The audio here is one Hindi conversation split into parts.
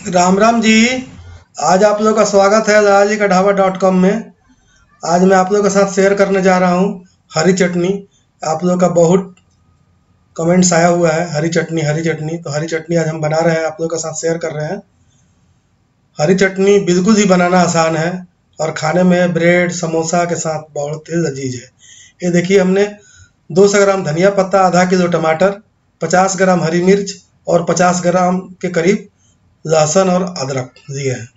राम राम जी। आज आप लोगों का स्वागत है दादाजी का ढाबा.com में। आज मैं आप लोगों के साथ शेयर करने जा रहा हूँ हरी चटनी। आप लोगों का बहुत कमेंट्स आया हुआ है हरी चटनी हरी चटनी, तो हरी चटनी आज हम बना रहे हैं, आप लोगों के साथ शेयर कर रहे हैं। हरी चटनी बिल्कुल ही बनाना आसान है और खाने में ब्रेड समोसा के साथ बहुत ही लजीज है। ये देखिए, हमने 200 ग्राम धनिया पत्ता, आधा किलो टमाटर, 50 ग्राम हरी मिर्च और 50 ग्राम के करीब लहसुन और अदरक दिए हैं।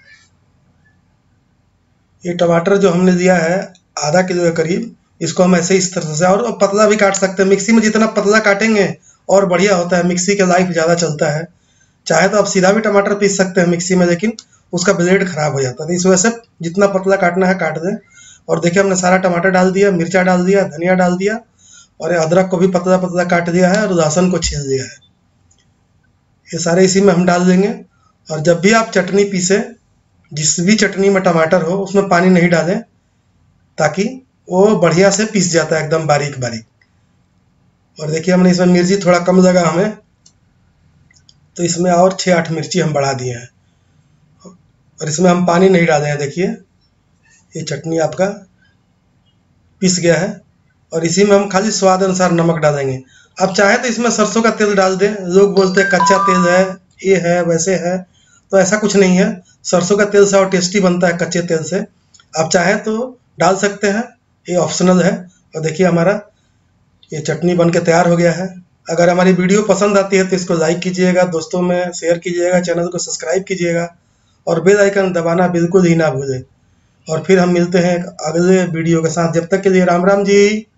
ये टमाटर जो हमने दिया है आधा किलो के करीब, इसको हम ऐसे इस तरह से और पतला भी काट सकते हैं। मिक्सी में जितना पतला काटेंगे और बढ़िया होता है, मिक्सी का लाइफ ज़्यादा चलता है। चाहे तो आप सीधा भी टमाटर पीस सकते हैं मिक्सी में, लेकिन उसका ब्लेड खराब हो जाता है, तो इस वजह से जितना पतला काटना है काट दें। और देखिए, हमने सारा टमाटर डाल दिया, मिर्चा डाल दिया, धनिया डाल दिया और ये अदरक को भी पतला पतला काट दिया है और लहसुन को छील दिया है। ये सारे इसी में हम डाल देंगे। और जब भी आप चटनी पीसें, जिस भी चटनी में टमाटर हो उसमें पानी नहीं डालें, ताकि वो बढ़िया से पीस जाता है एकदम बारीक बारीक। और देखिए, हमने इसमें मिर्ची थोड़ा कम लगा हमें, तो इसमें और 6-8 मिर्ची हम बढ़ा दिए हैं। और इसमें हम पानी नहीं डाले हैं। देखिए, ये चटनी आपका पीस गया है और इसी में हम खाली स्वाद अनुसार नमक डालेंगे। अब चाहे तो इसमें सरसों का तेल डाल दें। लोग बोलते हैं कच्चा तेल है, ये है, वैसे है, तो ऐसा कुछ नहीं है। सरसों का तेल से और टेस्टी बनता है कच्चे तेल से। आप चाहे तो डाल सकते हैं, ये ऑप्शनल है। और देखिए, हमारा ये चटनी बन के तैयार हो गया है। अगर हमारी वीडियो पसंद आती है तो इसको लाइक कीजिएगा, दोस्तों में शेयर कीजिएगा, चैनल को सब्सक्राइब कीजिएगा और बेल आइकन दबाना बिल्कुल ही ना भूलें। और फिर हम मिलते हैं एक अगले वीडियो के साथ। जब तक के लिए राम राम जी।